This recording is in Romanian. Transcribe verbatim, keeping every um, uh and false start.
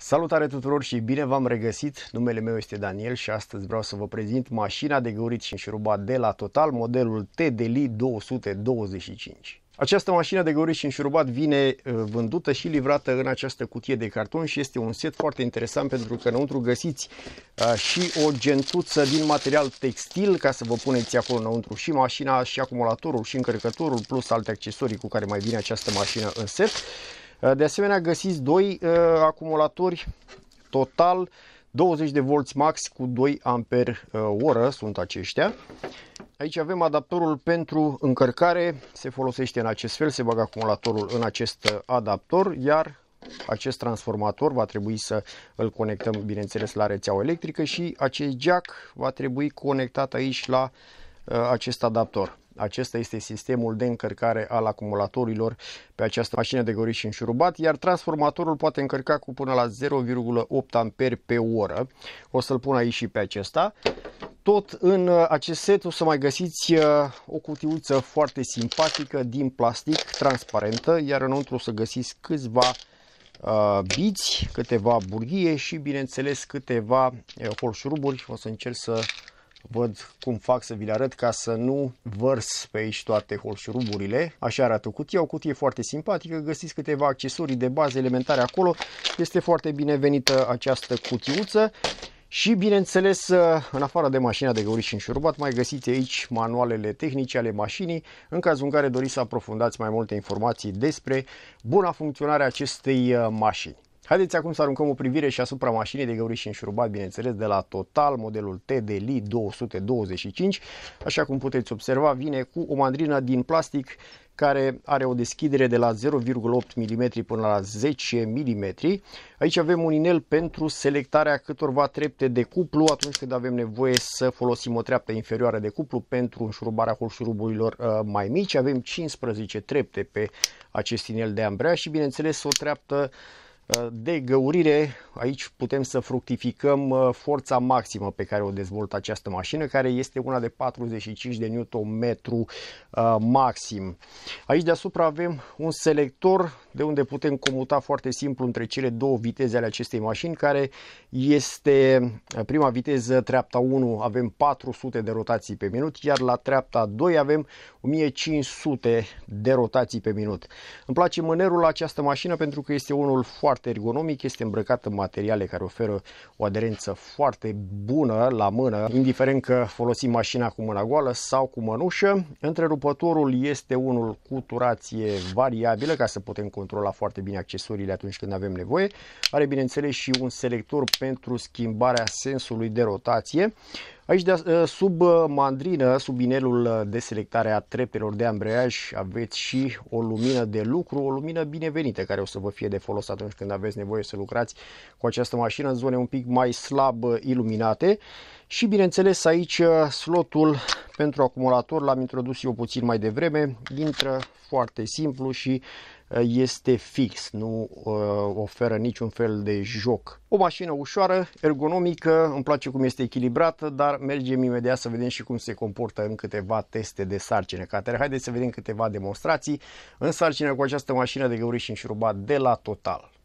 Salutare tuturor și bine v-am regăsit! Numele meu este Daniel și astăzi vreau să vă prezint mașina de găurit și înșurubat de la Total, modelul T D L I două sute douăzeci și cinci. Această mașină de găurit și înșurubat vine vândută și livrată în această cutie de carton și este un set foarte interesant pentru că înăuntru găsiți și o gentuță din material textil ca să vă puneți acolo înăuntru și mașina, și acumulatorul, și încărcătorul, plus alte accesorii cu care mai vine această mașină în set. De asemenea, găsiți doi uh, acumulatori Total douăzeci de volți max cu doi amperi oră, sunt aceștia. Aici avem adaptorul pentru încărcare, se folosește în acest fel, se bagă acumulatorul în acest adaptor, iar acest transformator va trebui să îl conectăm, bineînțeles, la rețeaua electrică și acest jack va trebui conectat aici la uh, acest adaptor. Acesta este sistemul de încărcare al acumulatorilor pe această mașină de găurit și înșurubat, iar transformatorul poate încărca cu până la zero virgulă opt amperi pe oră. O să-l pun aici și pe acesta. Tot în acest set o să mai găsiți o cutiuță foarte simpatică din plastic, transparentă, iar înăuntru o să găsiți câțiva uh, biți, câteva burghie și, bineînțeles, câteva uh, holșuruburi. O să încerc să văd cum fac să vi le arăt ca să nu vărs pe aici toate holșuruburile. Așa arată cutia, o cutie foarte simpatică, găsiți câteva accesorii de bază elementare acolo. Este foarte binevenită această cutiuță. Și bineînțeles, în afară de mașina de găurit și înșurubat, mai găsiți aici manualele tehnice ale mașinii, în cazul în care doriți să aprofundați mai multe informații despre buna funcționare a acestei mașini. Haideți acum să aruncăm o privire și asupra mașinii de găurit și înșurubat, bineînțeles, de la Total, modelul T D L I două sute douăzeci și cinci. Așa cum puteți observa, vine cu o mandrină din plastic care are o deschidere de la zero virgulă opt milimetri până la zece milimetri. Aici avem un inel pentru selectarea câtorva trepte de cuplu atunci când avem nevoie să folosim o treaptă inferioară de cuplu pentru înșurubarea holșuruburilor uh, mai mici. Avem cincisprezece trepte pe acest inel de ambreiaj și, bineînțeles, o treaptă de găurire. Aici putem să fructificăm forța maximă pe care o dezvoltă această mașină, care este una de patruzeci și cinci de newton-metru maxim. Aici deasupra avem un selector de unde putem comuta foarte simplu între cele două viteze ale acestei mașini, care este prima viteză, treapta unu, avem patru sute de rotații pe minut, iar la treapta doi avem o mie cinci sute de rotații pe minut. Îmi place mânerul la această mașină pentru că este unul foarte ergonomic, este îmbrăcat în materiale care oferă o aderență foarte bună la mână, indiferent că folosim mașina cu mâna goală sau cu mănușă. Întrerupătorul este unul cu turație variabilă ca să putem controla foarte bine accesoriile atunci când avem nevoie. Are, bineînțeles, și un selector pentru schimbarea sensului de rotație. Aici, de, sub mandrină, sub inelul de selectare a treptelor de ambreiaj, aveți și o lumină de lucru, o lumină binevenită care o să vă fie de folos atunci când aveți nevoie să lucrați cu această mașină în zone un pic mai slab iluminate. Și, bineînțeles, aici slotul pentru acumulator l-am introdus eu puțin mai devreme, intră foarte simplu și este fix, nu uh, oferă niciun fel de joc. O mașină ușoară, ergonomică, îmi place cum este echilibrată, dar mergem imediat să vedem și cum se comportă în câteva teste de sarcină. Catere, haideți să vedem câteva demonstrații în sarcină cu această mașină de găurit și înșurubat de la Total.